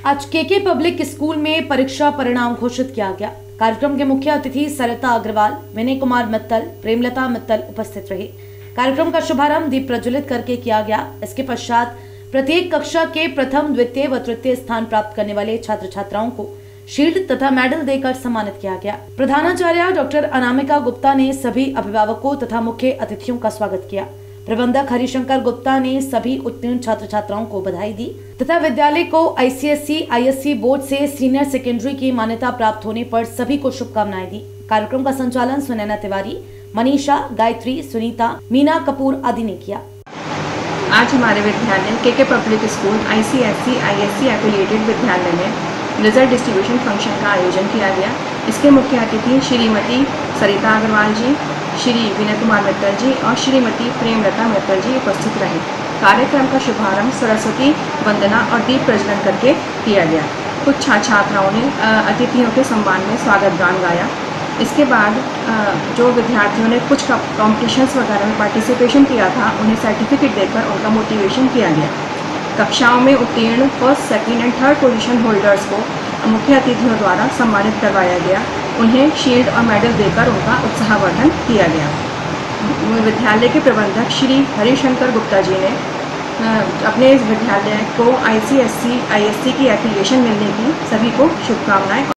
आज KK public school में परीक्षा परिणाम घोषित किया गया। कार्यक्रम के मुख्य अतिथि सरिता अग्रवाल, विनय कुमार मित्तल, प्रेमलता मित्तल उपस्थित रहे। कार्यक्रम का शुभारंभ दीप प्रज्वलित करके किया गया। इसके पश्चात प्रत्येक कक्षा के प्रथम, द्वितीय व तृतीय स्थान प्राप्त करने वाले छात्र छात्राओं को शील्ड तथा मेडल देकर सम्मानित किया गया। प्रधानाचार्य डॉक्टर अनामिका गुप्ता ने सभी अभिभावकों तथा मुख्य अतिथियों का स्वागत किया। प्रबंधक हरिशंकर गुप्ता ने सभी उत्तीर्ण छात्र छात्राओं को बधाई दी तथा विद्यालय को ICSE ISC बोर्ड से सीनियर सेकेंडरी की मान्यता प्राप्त होने पर सभी को शुभकामनाएं दी। कार्यक्रम का संचालन सुनैना तिवारी, मनीषा, गायत्री, सुनीता, मीना कपूर आदि ने किया। आज हमारे विद्यालय K K public school ICSE ISC affiliated विद्यालय में रिजल्ट डिस्ट्रीब्यूशन फंक्शन का आयोजन किया गया। इसके मुख्य अतिथि श्रीमती सरिता अग्रवाल जी, श्री विनय कुमार मित्तल जी और श्रीमती प्रेमलता मित्तल जी उपस्थित रहे। कार्यक्रम का शुभारंभ सरस्वती वंदना और दीप प्रज्वलन करके किया गया। कुछ छात्राओं ने अतिथियों के सम्मान में स्वागत गान गाया। इसके बाद जो विद्यार्थियों ने कुछ कॉम्पिटिशन्स वगैरह में पार्टिसिपेशन किया था, उन्हें सर्टिफिकेट देकर उनका मोटिवेशन किया गया। कक्षाओं में उत्तीर्ण first, second and third position holders को मुख्य अतिथियों द्वारा सम्मानित करवाया गया। उन्हें शील्ड और मेडल देकर उनका उत्साहवर्धन किया गया। विद्यालय के प्रबंधक श्री हरिशंकर गुप्ता जी ने अपने इस विद्यालय को ICSE ISC की एफिलिएशन मिलने की सभी को शुभकामनाएं